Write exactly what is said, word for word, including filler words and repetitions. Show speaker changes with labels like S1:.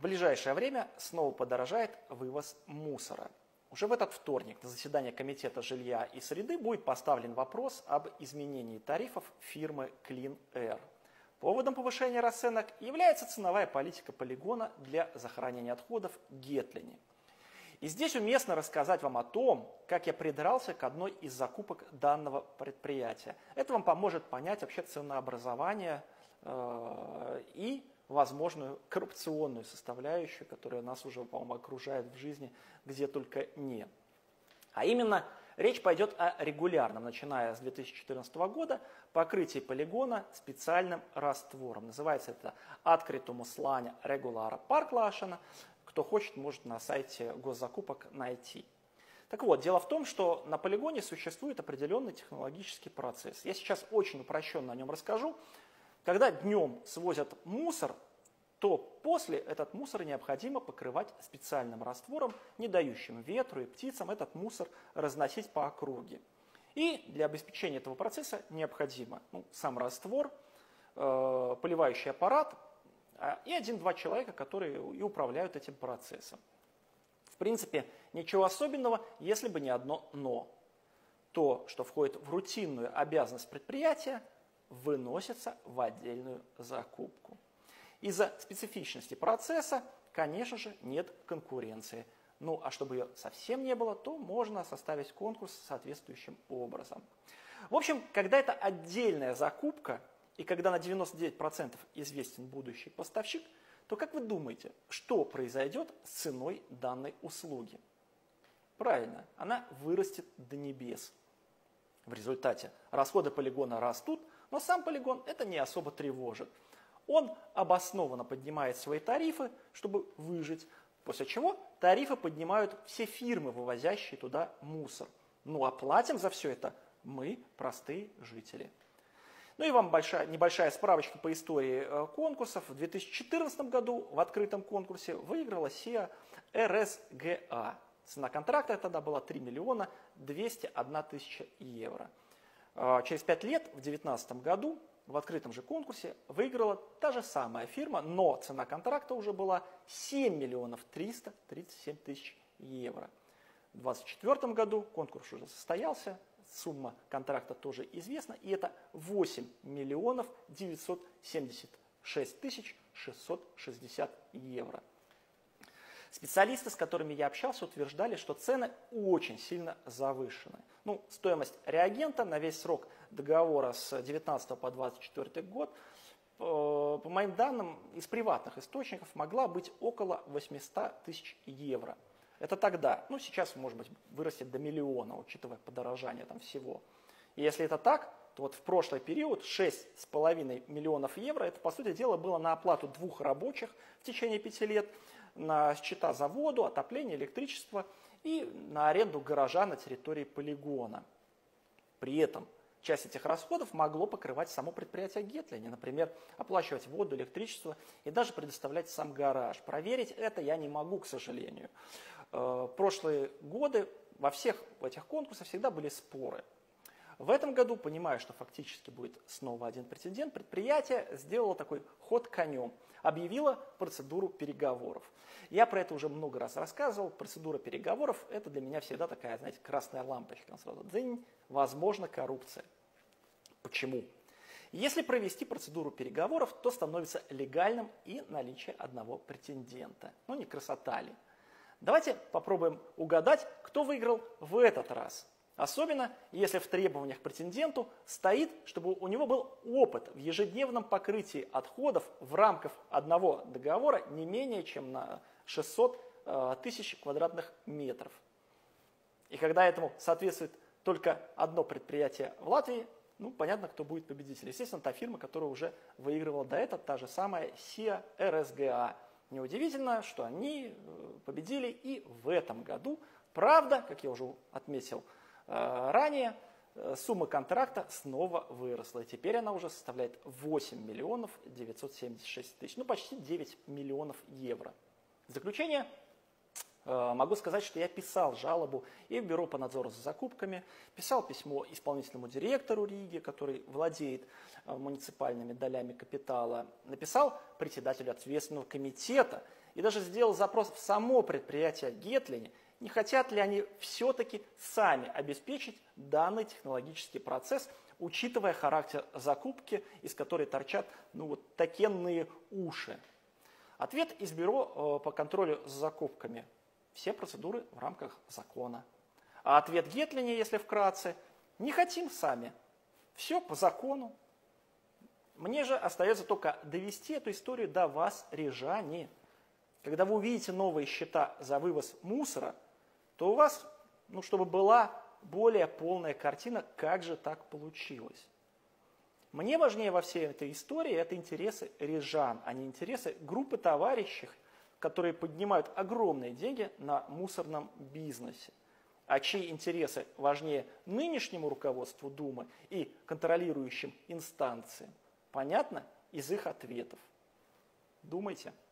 S1: ближайшее время снова подорожает вывоз мусора. Уже в этот вторник на заседании Комитета жилья и среды будет поставлен вопрос об изменении тарифов фирмы Clean Air. Поводом повышения расценок является ценовая политика полигона для захоронения отходов Гетлине. И здесь уместно рассказать вам о том, как я придрался к одной из закупок данного предприятия. Это вам поможет понять вообще ценообразование э, и возможную коррупционную составляющую, которая нас уже, по-моему, окружает в жизни, где только не. А именно, речь пойдет о регулярном, начиная с две тысячи четырнадцатого года, покрытии полигона специальным раствором. Называется это «Откритуmus lāņa regulāra pārklāšana». Кто хочет, может на сайте госзакупок найти. Так вот, дело в том, что на полигоне существует определенный технологический процесс. Я сейчас очень упрощенно о нем расскажу. Когда днем свозят мусор, то после этот мусор необходимо покрывать специальным раствором, не дающим ветру и птицам этот мусор разносить по округе. И для обеспечения этого процесса необходимо ну, сам раствор, э, поливающий аппарат э, и один-два человека, которые и управляют этим процессом. В принципе, ничего особенного, если бы не одно «но». То, что входит в рутинную обязанность предприятия, выносится в отдельную закупку. Из-за специфичности процесса, конечно же, нет конкуренции. Ну, а чтобы ее совсем не было, то можно составить конкурс соответствующим образом. В общем, когда это отдельная закупка, и когда на девяносто девять процентов известен будущий поставщик, то как вы думаете, что произойдет с ценой данной услуги? Правильно, она вырастет до небес. В результате расходы полигона растут, но сам полигон это не особо тревожит. Он обоснованно поднимает свои тарифы, чтобы выжить, после чего тарифы поднимают все фирмы, вывозящие туда мусор. Ну а платим за все это мы, простые жители. Ну и вам большая, небольшая справочка по истории конкурсов. В две тысячи четырнадцатом году в открытом конкурсе выиграла Сиа эр эс гэ а. Цена контракта тогда была три миллиона двести одна тысяча евро. Через пять лет, в две тысячи девятнадцатом году, в открытом же конкурсе выиграла та же самая фирма, но цена контракта уже была семь миллионов триста тридцать семь тысяч евро. В две тысячи двадцать четвёртом году конкурс уже состоялся, сумма контракта тоже известна, и это восемь миллионов девятьсот семьдесят шесть тысяч шестьсот шестьдесят евро. Специалисты, с которыми я общался, утверждали, что цены очень сильно завышены. Ну, стоимость реагента на весь срок договора с девятнадцатого по двадцать четвёртый год, по моим данным, из приватных источников могла быть около восемьсот тысяч евро. Это тогда. Ну, сейчас, может быть, вырастет до миллиона, учитывая подорожание там всего. И если это так, то вот в прошлый период шесть с половиной миллионов евро, это, по сути дела, было на оплату двух рабочих в течение пяти лет, на счета за воду, отопление, электричество и на аренду гаража на территории полигона. При этом часть этих расходов могло покрывать само предприятие Гетлине, например, оплачивать воду, электричество и даже предоставлять сам гараж. Проверить это я не могу, к сожалению. В прошлые годы во всех этих конкурсах всегда были споры. В этом году, понимая, что фактически будет снова один претендент, предприятие сделало такой ход конем, объявило процедуру переговоров. Я про это уже много раз рассказывал. Процедура переговоров – это для меня всегда такая, знаете, красная лампочка. Сразу дзынь, возможно, коррупция. Почему? Если провести процедуру переговоров, то становится легальным и наличие одного претендента. Ну, не красота ли? Давайте попробуем угадать, кто выиграл в этот раз. Особенно, если в требованиях претенденту стоит, чтобы у него был опыт в ежедневном покрытии отходов в рамках одного договора не менее чем на шестьсот тысяч квадратных метров. И когда этому соответствует только одно предприятие в Латвии, ну, понятно, кто будет победитель. Естественно, та фирма, которая уже выигрывала до этого, та же самая Сиа эр эс гэ а. Неудивительно, что они победили и в этом году. Правда, как я уже отметил, ранее сумма контракта снова выросла, и теперь она уже составляет восемь миллионов девятьсот семьдесят шесть тысяч, ну почти девять миллионов евро. В заключение могу сказать, что я писал жалобу и в Бюро по надзору за закупками, писал письмо исполнительному директору Риги, который владеет муниципальными долями капитала, написал председателю ответственного комитета и даже сделал запрос в само предприятие Гетлинг, не хотят ли они все-таки сами обеспечить данный технологический процесс, учитывая характер закупки, из которой торчат ну, вот такенные уши. Ответ из бюро по контролю за закупками. Все процедуры в рамках закона. А ответ Гетлинга, если вкратце, не хотим сами. Все по закону. Мне же остается только довести эту историю до вас, рижане. Когда вы увидите новые счета за вывоз мусора, то у вас, ну, чтобы была более полная картина, как же так получилось. Мне важнее во всей этой истории это интересы рижан, а не интересы группы товарищей, которые поднимают огромные деньги на мусорном бизнесе. А чьи интересы важнее нынешнему руководству Думы и контролирующим инстанциям? Понятно из их ответов. Думайте.